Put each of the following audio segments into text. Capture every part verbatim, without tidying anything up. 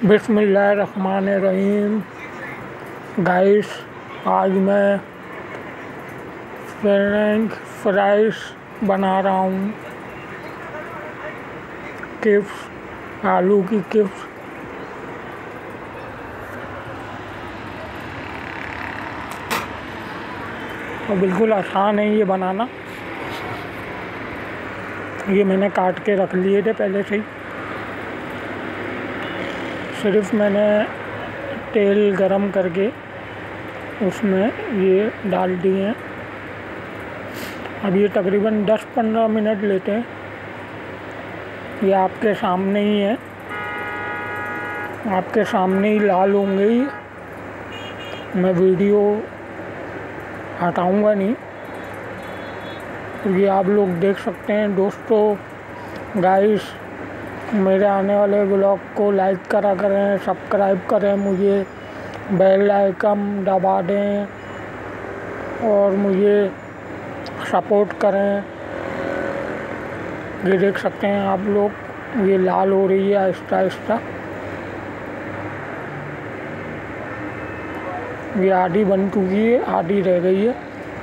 बिस्मिल्लाहिर्रहमानिर्रहीम। गाइस, आज मैं फ्रेंच फ्राइज बना रहा हूँ। चिप्स, आलू की चिप्स। और बिल्कुल आसान है ये बनाना। ये मैंने काट के रख लिए थे पहले से ही। सिर्फ मैंने तेल गरम करके उसमें ये डाल दिए हैं। अब ये तकरीबन दस पंद्रह मिनट लेते हैं। ये आपके सामने ही है, आपके सामने ही लाल होंगे ही। मैं वीडियो हटाऊंगा नहीं, ये आप लोग देख सकते हैं। दोस्तों, गाइस, मेरे आने वाले ब्लॉग को लाइक करा करें, सब्सक्राइब करें, मुझे बेल आइकन दबा दें और मुझे सपोर्ट करें। ये देख सकते हैं आप लोग, ये लाल हो रही है आहिस्ता आहिस्ता। ये आधी बन चुकी है, आधी रह गई है।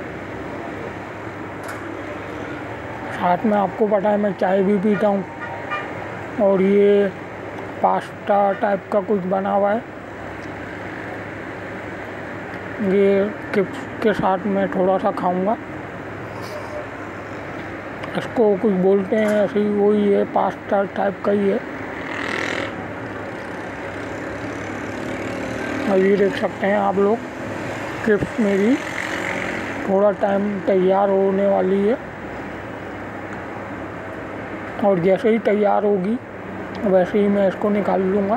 साथ में आपको पता है मैं चाय भी पीता हूँ। और ये पास्ता टाइप का कुछ बना हुआ है। ये चिप्स के साथ में थोड़ा सा खाऊंगा। इसको कुछ बोलते हैं ऐसे ही, वही है, पास्ता टाइप का ही है। और ये देख सकते हैं आप लोग, चिप्स मेरी थोड़ा टाइम तैयार होने वाली है। और जैसे ही तैयार होगी वैसे ही मैं इसको निकाल लूँगा।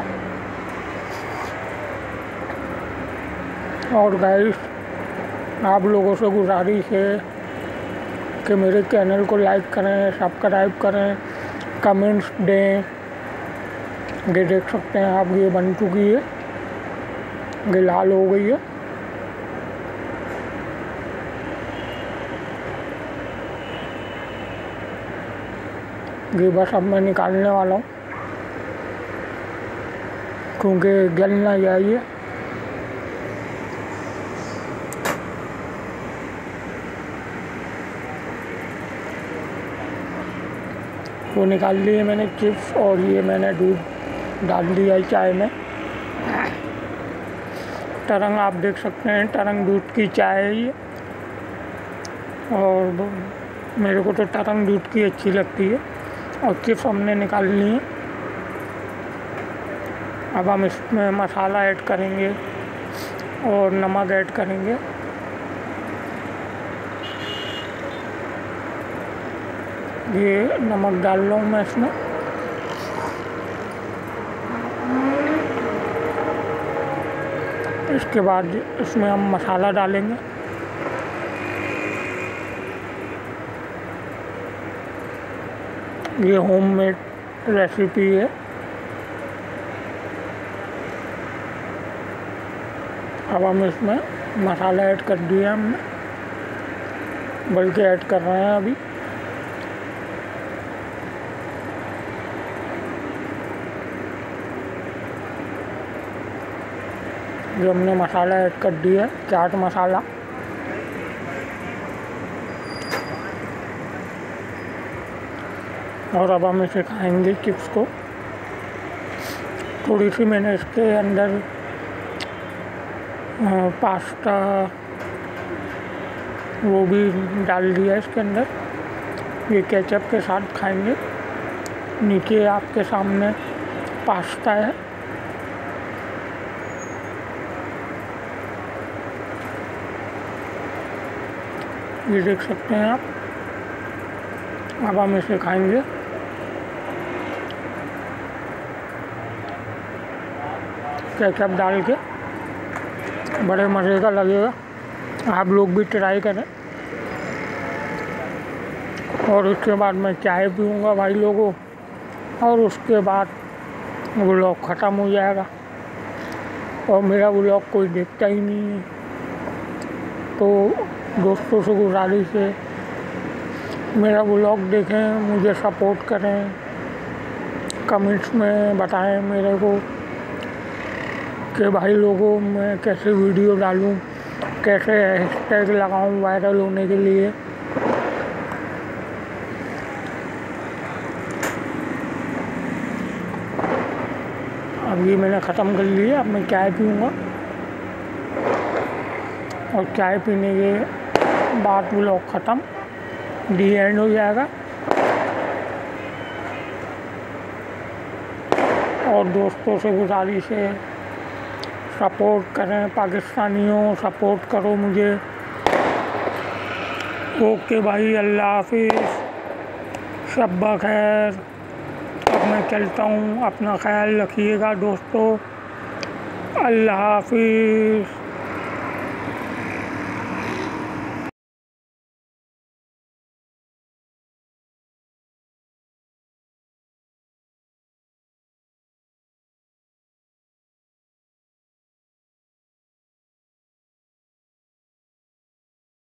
और गाइस, आप लोगों से गुजारिश है कि मेरे चैनल को लाइक करें, सब्सक्राइब करें, कमेंट्स दें। ये देख सकते हैं आप, ये बन चुकी है, ये लाल हो गई है। ये बस अब मैं निकालने वाला हूँ क्योंकि गल ना जाइए। वो निकाल लिए मैंने चिप्स। और ये मैंने दूध डाल दिया है चाय में। तरंग आप देख सकते हैं, तरंग दूध की चाय है ये। और मेरे को तो तरंग दूध की अच्छी लगती है। और चिप्स हमने निकाल ली है। अब हम इसमें मसाला ऐड करेंगे और नमक ऐड करेंगे। ये नमक डाल रहा हूँ मैं इसमें। इसके बाद इसमें हम मसाला डालेंगे। ये होममेड रेसिपी है। अब हम इसमें मसाला ऐड कर दिया हमने, बल्कि ऐड कर रहे हैं अभी। जो हमने मसाला ऐड कर दिया है, चाट मसाला। और अब हम इसे खाएंगे चिप्स को। थोड़ी सी मैंने इसके अंदर पास्ता वो भी डाल दिया है इसके अंदर। ये केचप के साथ खाएंगे। नीचे आपके सामने पास्ता है। ये देख सकते हैं आप। अब हम इसे खाएंगे। केचप डाल के बड़े मज़े का लगेगा। आप लोग भी ट्राई करें। और उसके बाद मैं चाय पीऊँगा भाई लोगों। और उसके बाद व्लॉग ख़त्म हो जाएगा। और मेरा व्लॉग कोई देखता ही नहीं है। तो दोस्तों से गुजारिश है, मेरा व्लॉग देखें, मुझे सपोर्ट करें, कमेंट्स में बताएं मेरे को कि भाई लोगों मैं कैसे वीडियो डालूं, कैसे हैशटैग लगाऊं वायरल होने के लिए। अब ये मैंने ख़त्म कर लिया। अब मैं चाय पीऊँगा और चाय पीने के बाद व्लॉग ख़त्म, डी एंड हो जाएगा। और दोस्तों से गुजारिश है सपोर्ट करें, पाकिस्तानियों सपोर्ट करो मुझे। ओके भाई, अल्लाह हाफिज़, शब्बा खैर। अब मैं चलता हूँ, अपना ख्याल रखिएगा दोस्तों, अल्लाह हाफिज़।